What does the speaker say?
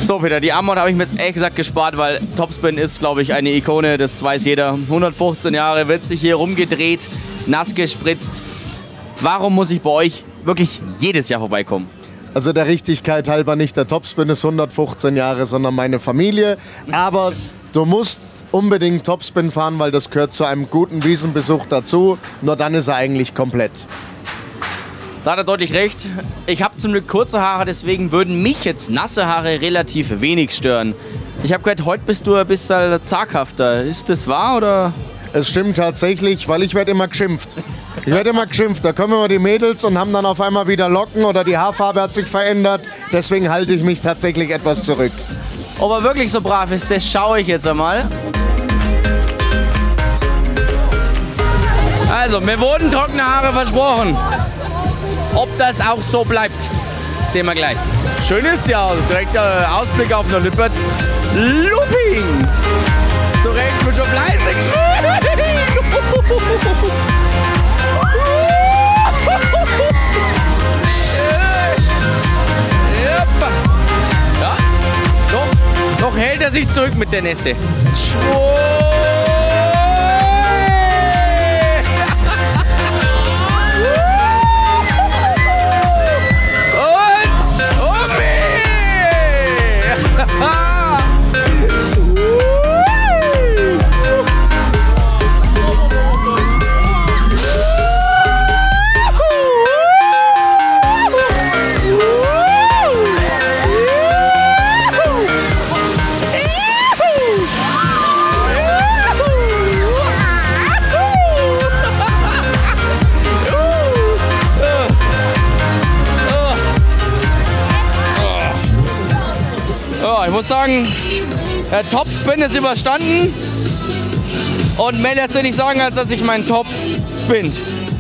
So, Peter, die Antwort habe ich mir jetzt ehrlich gesagt gespart, weil Topspin ist, glaube ich, eine Ikone, das weiß jeder. 115 Jahre wird sich hier rumgedreht, nass gespritzt. Warum muss ich bei euch wirklich jedes Jahr vorbeikommen? Also der Richtigkeit halber nicht der Topspin ist 115 Jahre, sondern meine Familie. Aber du musst unbedingt Topspin fahren, weil das gehört zu einem guten Wiesenbesuch dazu. Nur dann ist er eigentlich komplett. Da hat er deutlich recht. Ich habe zum Glück kurze Haare, deswegen würden mich jetzt nasse Haare relativ wenig stören. Ich habe gehört, heute bist du ein bisschen zaghafter. Ist das wahr oder? Es stimmt tatsächlich, weil ich werde immer geschimpft. Ich werde immer geschimpft. Da kommen immer die Mädels und haben dann auf einmal wieder Locken oder die Haarfarbe hat sich verändert. Deswegen halte ich mich tatsächlich etwas zurück. Ob er wirklich so brav ist, das schaue ich jetzt einmal. Also, mir wurden trockene Haare versprochen. Ob das auch so bleibt, sehen wir gleich. Schön ist ja, direkt Ausblick auf eine Lippert. Looping! Zurecht, wird schon fleißig. Ja, noch hält er sich zurück mit der Nässe. Ich muss sagen, der Topspin ist überstanden und mehr lässt sich nicht sagen, als dass ich meinen Top spinnt.